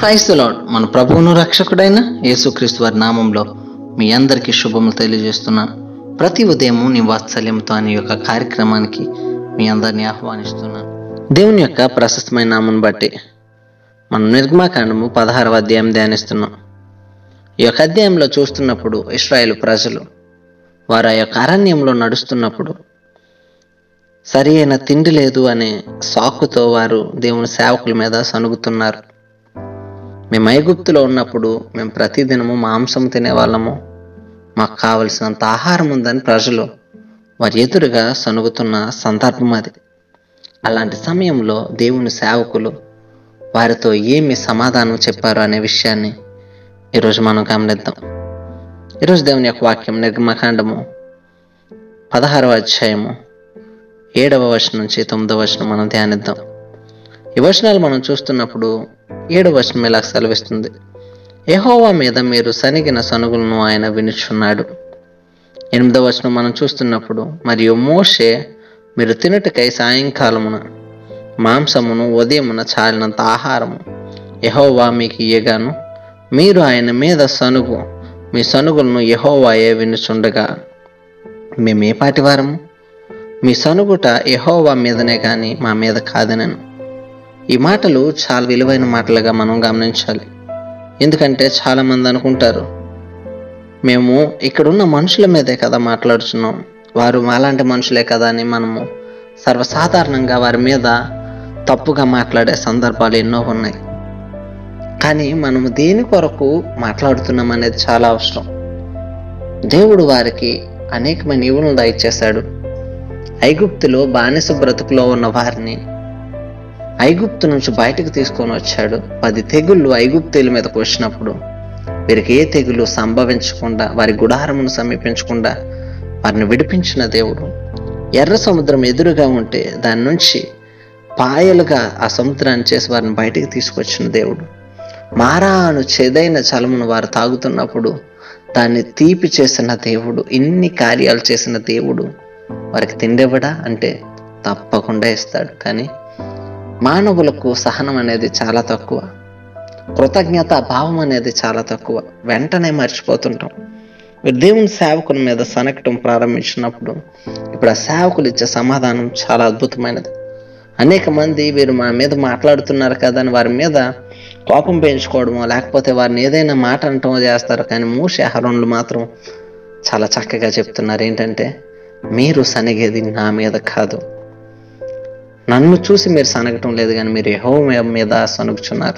Praise the lord. మన ప్రభువును రక్షకుడైన యేసుక్రీస్తు వారి నామంలో మీ అందరికీ శుభములు తెలియజేస్తున్నాను. ప్రతి ఉదయము నీ వాత్సల్యంతో అనే యొక్క కార్యక్రమానికి మీ అందరినీ ఆహ్వానిస్తున్నాను. దేవుని యొక్క ప్రశస్తమైన నామం బట్టి మనం నిర్గమాకాండము 16వ అధ్యాయం ధ్యానిస్తున్నాం. ఈ యొక్క అధ్యాయంలో చూస్తున్నప్పుడు ఇశ్రాయేలు ప్రజలు వారు ఆ యొక్క అరణ్యంలో నడుస్తున్నప్పుడు సరి అయిన తిండి లేదు అనే సాకుతో వారు దేవుని సేవకుల మీద సనుగుతున్నారు. మేము ఐగుప్తులో ఉన్నప్పుడు మేము ప్రతిదినము మాంసం తినేవాళ్ళము, మాకు కావలసినంత ఆహారం ఉందని ప్రజలు వారి ఎదురుగా సనుగుతున్న సందర్భం అది. అలాంటి సమయంలో దేవుని సేవకులు వారితో ఏమి సమాధానం చెప్పారు అనే విషయాన్ని ఈరోజు మనం గమనిద్దాం. ఈరోజు దేవుని యొక్క వాక్యం నిర్గమకాండము 16వ అధ్యాయము 7వ వచనం నుంచి 9వ వచనం మనం ధ్యానిద్దాం. ఈ వచనాలు మనం చూస్తున్నప్పుడు 7వ వచనం ఇలా సెలవిస్తుంది: యెహోవా మీద మీరు సనిగిన సనుగులను ఆయన వినుచున్నాడు. 8వ వచనం మనం చూస్తున్నప్పుడు, మరియు మోషే మీరు తినుటకై సాయంకాలమున మాంసమును ఉదయమున చాలినంత ఆహారము యెహోవా మీకు ఇయ్యగాను మీరు ఆయన మీద సనుగు మీ సనుగులను యెహోవాయే వినుచుండగా మేము ఏ పాటి వారము? మీ సనుగుట యెహోవా మీదనే కానీ మా మీద కాదనను. ఈ మాటలు చాలా విలువైన మాటలుగా మనం గమనించాలి. ఎందుకంటే చాలామంది అనుకుంటారు, మేము ఇక్కడున్న మనుషుల మీదే కదా మాట్లాడుతున్నాం, వారు మాలాంటి మనుషులే కదా అని మనము సర్వసాధారణంగా వారి మీద తప్పుగా మాట్లాడే సందర్భాలు ఎన్నో ఉన్నాయి. కానీ మనము దేని కొరకు మాట్లాడుతున్నాం అనేది చాలా అవసరం. దేవుడు వారికి అనేకమైన ఈవులను దయచేశాడు. ఐగుప్తులో బానిస బ్రతుకులో ఉన్న వారిని ఐగుప్తు నుంచి బయటకు తీసుకొని వచ్చాడు. 10 తెగుళ్ళు ఐగుప్తీయుల మీదకు వచ్చినప్పుడు వీరికి ఏ తెగులు సంభవించకుండా, వారి గుడారమును సమీపించకుండా వారిని విడిపించిన దేవుడు. ఎర్ర సముద్రం ఎదురుగా ఉంటే దాని నుంచి పాయలుగా ఆ సముద్రాన్ని చేసి వారిని బయటికి తీసుకొచ్చిన దేవుడు. మారాను చేదైన జలమును వారు తాగుతున్నప్పుడు దాన్ని తీపి చేసిన దేవుడు. ఇన్ని కార్యాలు చేసిన దేవుడు వారికి తిండివ్వడా అంటే తప్పకుండా ఇస్తాడు. కానీ మానవులకు సహనం అనేది చాలా తక్కువ, కృతజ్ఞత భావం అనేది చాలా తక్కువ. వెంటనే మర్చిపోతుంటాం. మీరు దేవుని సేవకుల మీద సనకటం ప్రారంభించినప్పుడు ఇప్పుడు ఆ సేవకులు ఇచ్చే సమాధానం చాలా అద్భుతమైనది. అనేక మంది వీరు మా మీద మాట్లాడుతున్నారు కదా అని వారి మీద కోపం పెంచుకోవడమో లేకపోతే వారిని ఏదైనా మాట అనటమో చేస్తారు. కానీ మోషే అహరోనులు మాత్రం చాలా చక్కగా చెప్తున్నారు. ఏంటంటే, మీరు సనిగేది నా మీద కాదు, నన్ను చూసి మీరు సనగటం లేదు కానీ మీరు యెహోవా మీద సనుగుచున్నారు.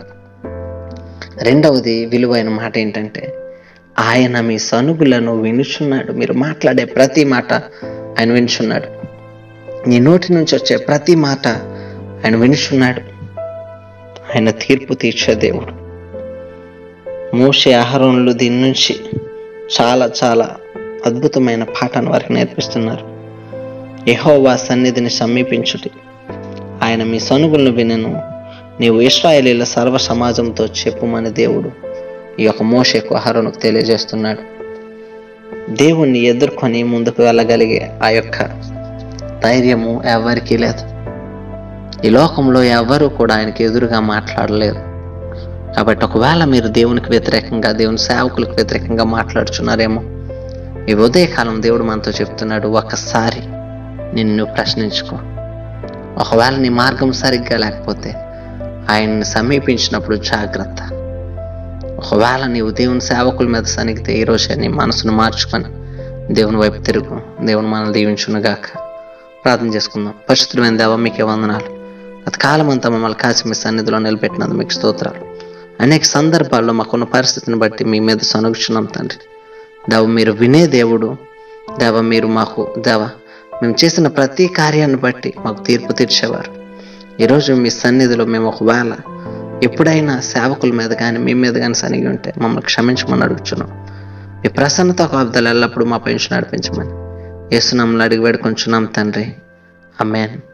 రెండవది విలువైన మాట ఏంటంటే, ఆయన మీ సనుగులను వినుచున్నాడు. మీరు మాట్లాడే ప్రతి మాట ఆయన వినుచున్నాడు. నీ నోటి నుంచి వచ్చే ప్రతి మాట ఆయన వినుచున్నాడు. ఆయన తీర్పు తీర్చే దేవుడు. మోషే అహరోనులు దీని నుంచి చాలా చాలా అద్భుతమైన పాఠాన్ని వారికి నేర్పిస్తున్నారు. యెహోవా సన్నిధిని సమీపించుటి, ఆయన మీ సనుగులను వినను, నీవు ఇశ్రాయేలీయుల సర్వ సమాజంతో చెప్పుమని దేవుడు ఈ యొక్క మోషేకు అహరోనుకు తెలియజేస్తున్నాడు. దేవుణ్ణి ఎదుర్కొని ముందుకు వెళ్ళగలిగే ఆ యొక్క ధైర్యము ఎవరికీ లేదు. ఈ లోకంలో ఎవరు కూడా ఆయనకి ఎదురుగా మాట్లాడలేరు. కాబట్టి ఒకవేళ మీరు దేవునికి వ్యతిరేకంగా, దేవుని సేవకులకు వ్యతిరేకంగా మాట్లాడుచున్నారేమో, ఈ ఉదయకాలం దేవుడు మనతో చెప్తున్నాడు, ఒక్కసారి నిన్ను ప్రశ్నించుకో. ఒకవేళ నీ మార్గం సరిగ్గా లేకపోతే ఆయన్ని సమీపించినప్పుడు జాగ్రత్త. ఒకవేళ నీవు దేవుని సేవకుల మీద సనిగితే ఈరోజే నీ మనసును మార్చుకొని దేవుని వైపు తిరుగు. దేవుని మనల్ని దీవించునుగాక. ప్రార్థన చేసుకుందాం. పరిశుద్ధమైన దేవా, మీకే వందనాలు. గత కాలం అంతా మమ్మల్ని కాచి మీ సన్నిధిలో నిలబెట్టినందుకు మీకు స్తోత్రాలు. అనేక సందర్భాల్లో మాకున్న పరిస్థితిని బట్టి మీ మీద సనుగుచున్నాం తండ్రి. దేవ, మీరు వినే దేవుడు. దేవ, మీరు మాకు మేము చేసిన ప్రతి కార్యాన్ని బట్టి మాకు తీర్పు తీర్చేవారు. ఈరోజు మీ సన్నిధిలో మేము ఒకవేళ ఎప్పుడైనా సేవకుల మీద కానీ మీ మీద కానీ సనిగి ఉంటే మమ్మల్ని క్షమించమని అడుగుచున్నాం. మీ ప్రసన్నత కాపుదలు ఎల్లప్పుడూ మా పైన నడిపించమని యేసు నామములో అడిగి వేడుకొంచున్నాం తండ్రి. ఆమేన్.